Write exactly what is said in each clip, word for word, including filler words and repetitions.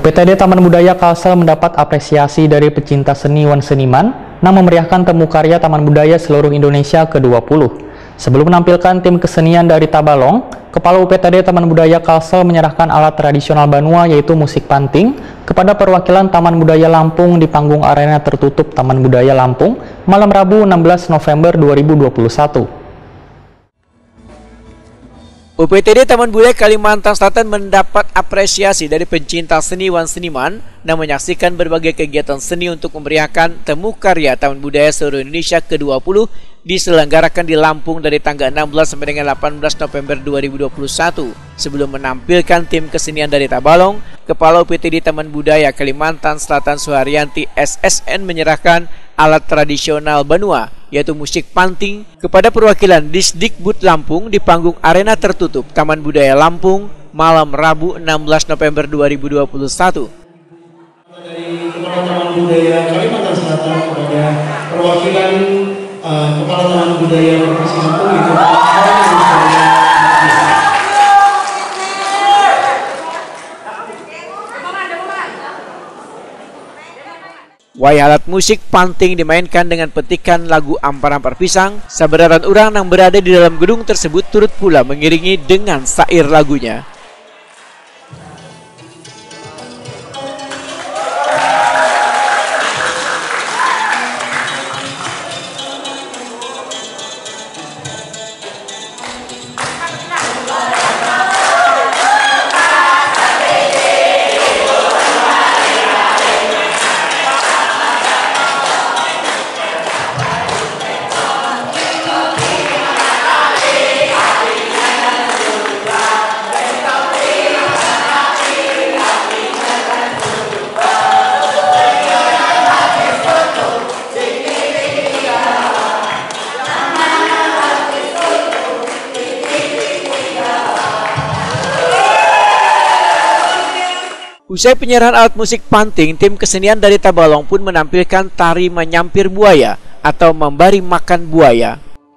U P T D Taman Budaya Kalsel mendapat apresiasi dari pecinta seni wan seniman yang memeriahkan temu karya Taman Budaya seluruh Indonesia ke dua puluh. Sebelum menampilkan tim kesenian dari Tabalong, Kepala U P T D Taman Budaya Kalsel menyerahkan alat tradisional Banua yaitu musik panting kepada perwakilan Taman Budaya Lampung di panggung arena tertutup Taman Budaya Lampung malam Rabu enam belas November dua ribu dua puluh satu. U P T D Taman Budaya Kalimantan Selatan mendapat apresiasi dari pencinta seni wan seniman yang menyaksikan berbagai kegiatan seni untuk memeriahkan temu karya Taman Budaya seluruh Indonesia ke dua puluh diselenggarakan di Lampung dari tanggal enam belas sampai dengan delapan belas November dua ribu dua puluh satu. Sebelum menampilkan tim kesenian dari Tabalong, Kepala U P T D Taman Budaya Kalimantan Selatan Suharyanti S S N menyerahkan alat tradisional Banua yaitu musik panting kepada perwakilan Disdikbud Lampung di panggung arena tertutup Taman Budaya Lampung malam Rabu enam belas November dua ribu dua puluh satu. Dari Kepala Taman Budaya Kalimantan Selatan kepada perwakilan uh, Kepala Taman Budaya Provinsi Lampung itu Wayah alat musik panting dimainkan dengan petikan lagu Ampar-Ampar Pisang. Sabararan orang yang berada di dalam gedung tersebut turut pula mengiringi dengan sair lagunya. Usai penyerahan alat musik panting, tim kesenian dari Tabalong pun menampilkan tari menyampir buaya atau memberi makan buaya.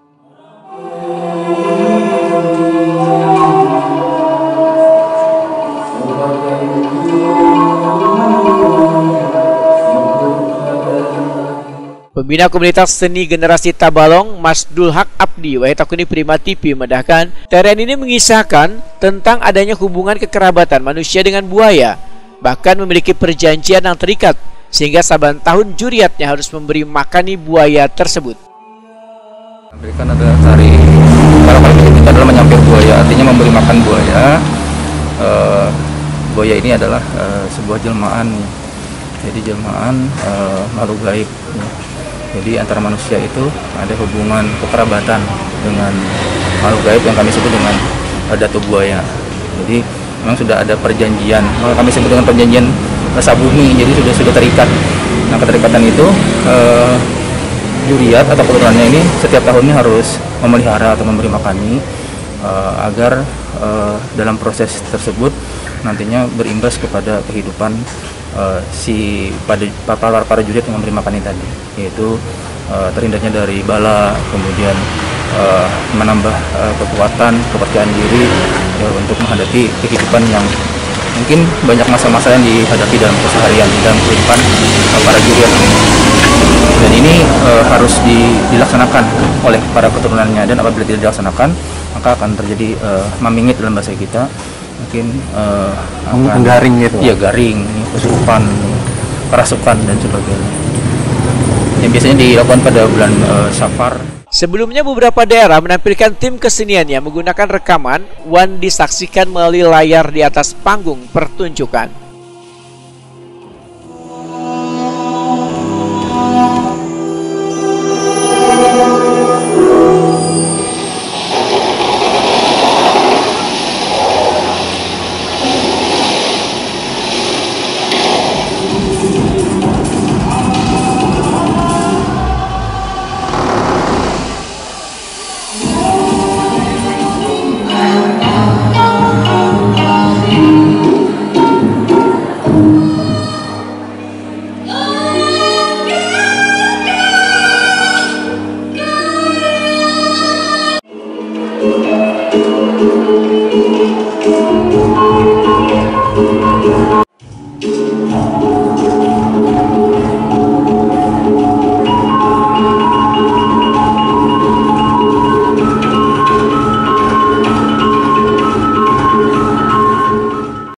Pembina komunitas seni generasi Tabalong, Mas Dulhak Abdi, Wahitakuni Prima T V medahkan, tarian ini mengisahkan tentang adanya hubungan kekerabatan manusia dengan buaya. Bahkan memiliki perjanjian yang terikat, sehingga saban tahun juriatnya harus memberi makani buaya tersebut. Memberikan adalah tari, kalau kali ini adalah menyampir buaya, artinya memberi makan buaya. E, buaya ini adalah e, sebuah jelmaan, jadi jelmaan e, makhluk gaib. Jadi antara manusia itu ada hubungan kekerabatan dengan makhluk gaib yang kami sebut dengan e, Datuk Buaya. Jadi memang sudah ada perjanjian, kami sebut dengan perjanjian sabumi, jadi sudah sudah terikat. Nah, keterikatan itu eh, juriat atau keturunannya ini setiap tahunnya harus memelihara atau memberi makani eh, agar eh, dalam proses tersebut nantinya berimbas kepada kehidupan eh, si pada para para juriat yang memberi makani tadi, yaitu eh, terhindarnya dari bala, kemudian eh, menambah eh, kekuatan, kepercayaan diri ya, untuk menghadapi kehidupan yang mungkin banyak masa-masa yang dihadapi dalam keseharian, dalam kehidupan uh, para juriat. Dan ini uh, harus di, dilaksanakan oleh para keturunannya, dan apabila tidak dilaksanakan maka akan terjadi uh, mamingit dalam bahasa kita, mungkin uh, akan garing gitu. Iya, garing, kesurupan, kerasukan dan sebagainya. Yang biasanya dilakukan pada bulan uh, Safar. Sebelumnya beberapa daerah menampilkan tim keseniannya menggunakan rekaman wan disaksikan melalui layar di atas panggung pertunjukan.